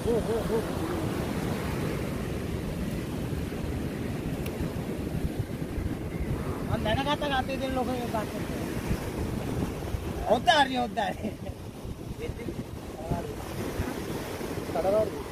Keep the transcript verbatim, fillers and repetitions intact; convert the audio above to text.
मैंने कहा था आते दिन लोगों के बात करते होता है होता है